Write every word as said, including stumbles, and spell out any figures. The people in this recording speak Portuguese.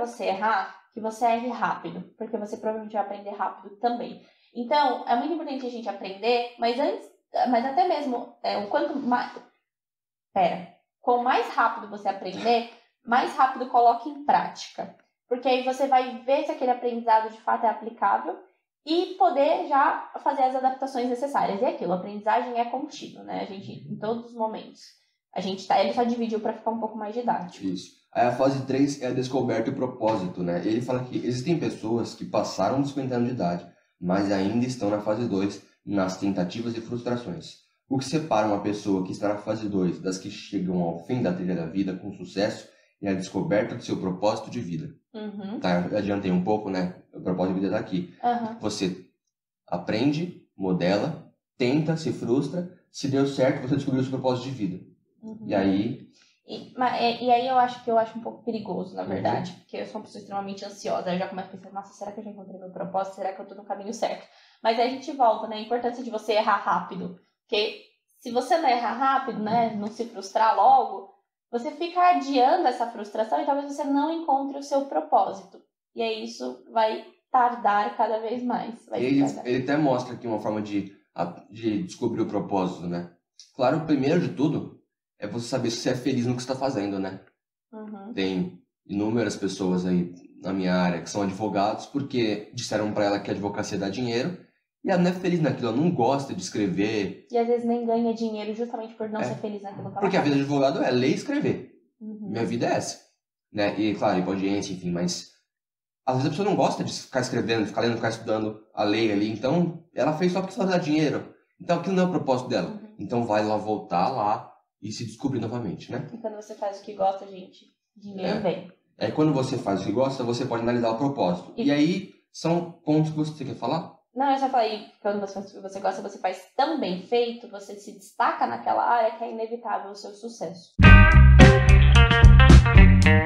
você errar, que você erre rápido, porque você provavelmente vai aprender rápido também. Então, é muito importante a gente aprender, mas antes, mas até mesmo, é, o quanto mais... Pera. Quanto mais rápido você aprender, mais rápido coloque em prática. Porque aí você vai ver se aquele aprendizado de fato é aplicável e poder já fazer as adaptações necessárias. E aquilo, a aprendizagem é contínua, né? A gente, em todos os momentos. A gente tá, ele só dividiu para ficar um pouco mais didático. Isso. Aí a fase três é a descoberta e o propósito, né? Ele fala que existem pessoas que passaram dos cinquenta anos de idade, mas ainda estão na fase dois, nas tentativas e frustrações. O que separa uma pessoa que está na fase dois das que chegam ao fim da trilha da vida com sucesso é a descoberta do seu propósito de vida. Uhum. Tá, eu adiantei um pouco, né? O propósito de vida está aqui. Uhum. Você aprende, modela, tenta, se frustra. Se deu certo, você descobriu o seu propósito de vida. Uhum. E aí... E, mas, e aí eu acho que eu acho um pouco perigoso, na verdade. Uhum. Porque eu sou uma pessoa extremamente ansiosa. Aí eu já começo a pensar, nossa, será que eu já encontrei meu propósito? Será que eu tô no caminho certo? Mas aí a gente volta, né? A importância de você errar rápido. Porque se você não errar rápido, né? Não se frustrar logo, você fica adiando essa frustração e talvez você não encontre o seu propósito. E aí isso vai tardar cada vez mais. Vai ele, ele até mostra aqui uma forma de, de descobrir o propósito, né? Claro, primeiro de tudo, é você saber se você é feliz no que você está fazendo, né? Uhum. Tem inúmeras pessoas aí na minha área que são advogados porque disseram para ela que a advocacia dá dinheiro e ela não é feliz naquilo, ela não gosta de escrever. E às vezes nem ganha dinheiro justamente por não é. ser feliz naquilo que ela Porque faz. a vida de advogado é ler e escrever. Uhum. Minha vida é essa. Né? E claro, ir pra audiência, enfim, mas às vezes a pessoa não gosta de ficar escrevendo, ficar lendo, ficar estudando a lei ali, então ela fez só porque ela dá dinheiro. Então aquilo não é o propósito dela. Uhum. Então vai lá voltar lá e se descobrir novamente, né? E quando você faz o que gosta, gente, dinheiro é. vem. É, quando você faz o que gosta, você pode analisar o propósito. E, e aí, são pontos que você quer falar? Não, eu só falei, quando você faz o que você gosta, você faz tão bem feito, você se destaca naquela área que é inevitável o seu sucesso.